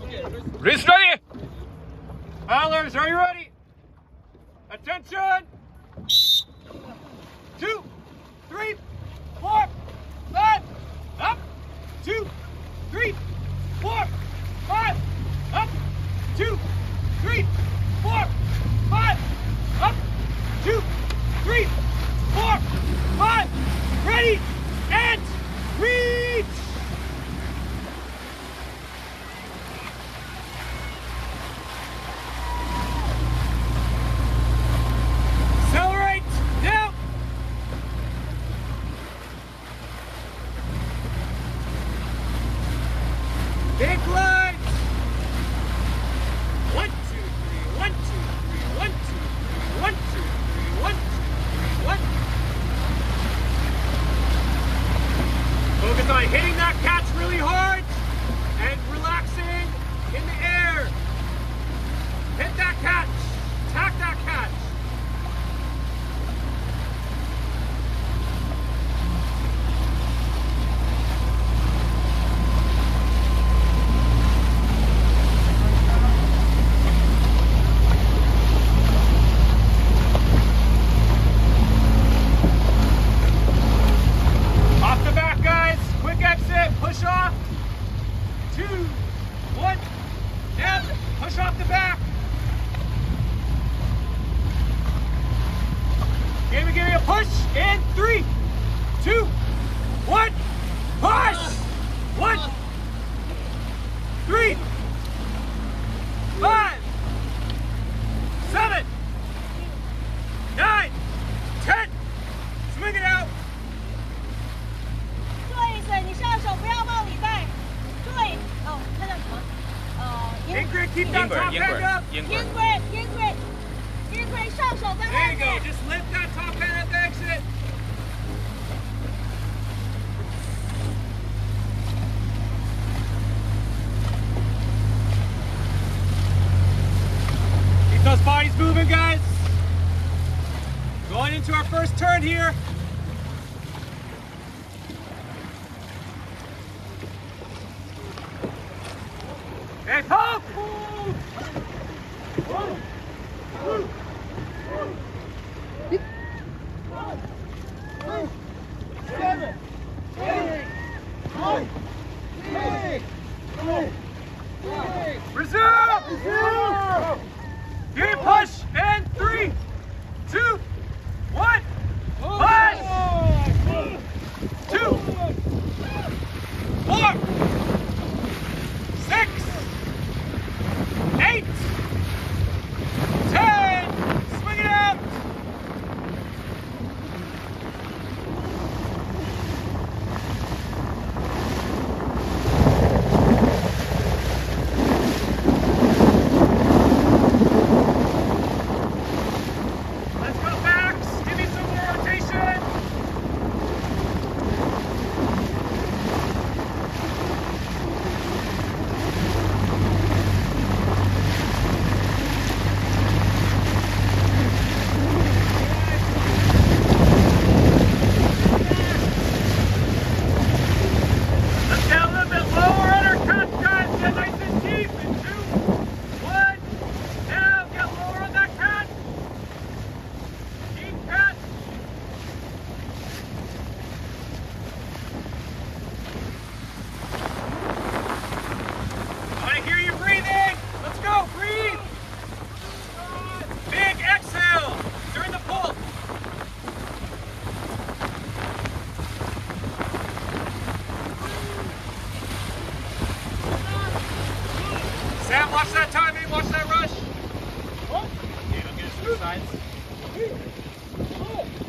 Reese ready? Paddlers, are you ready? Attention! 2, 3, 4, 5, up, 2, 3, 4, 5, up, 2, 3, 4, 5, up, 2, 3, 4, 5, ready, and reach! Accelerate, down! Big line! 1, 2, 3, 1, 2, 3, 1, 2, 3, 1, 2, 3, 1, 2, 3, 1. Focus on hitting that catch really hard and relaxing in the air. Hit that catch. Attack that catch. Off the back, guys. Quick exit. Push off. 2, 1. Down. Push off the back. Give me a push. In 3, 2, 1. Push. 1, 3, 5, 7, 9, 10. Swing it out. 对水，你下手不要抱礼带。对，哦，那叫什么？ Ingrid, keep that top hand up. Ingrid，上手在 There 外 you go. 面。 Just lift that top hand at the exit. Keep those bodies moving, guys. Going into our first turn here. Hey, pump! 7, 8, 9, 10. Resume! Give me push and 3, 2, 1. Push! 2, 4, 6, 8, 10. Swing it out. Let's go backs. Give me some more rotation. Let's get a little bit lower on our catch, guys. Get nice and deep. In 2, 1. Down. Get lower on that catch. Deep catch. I want to hear you breathing. Let's go. Breathe. Big exhale during the pull. Sam, watch that timing, watch that rush. Okay, don't get it suicides.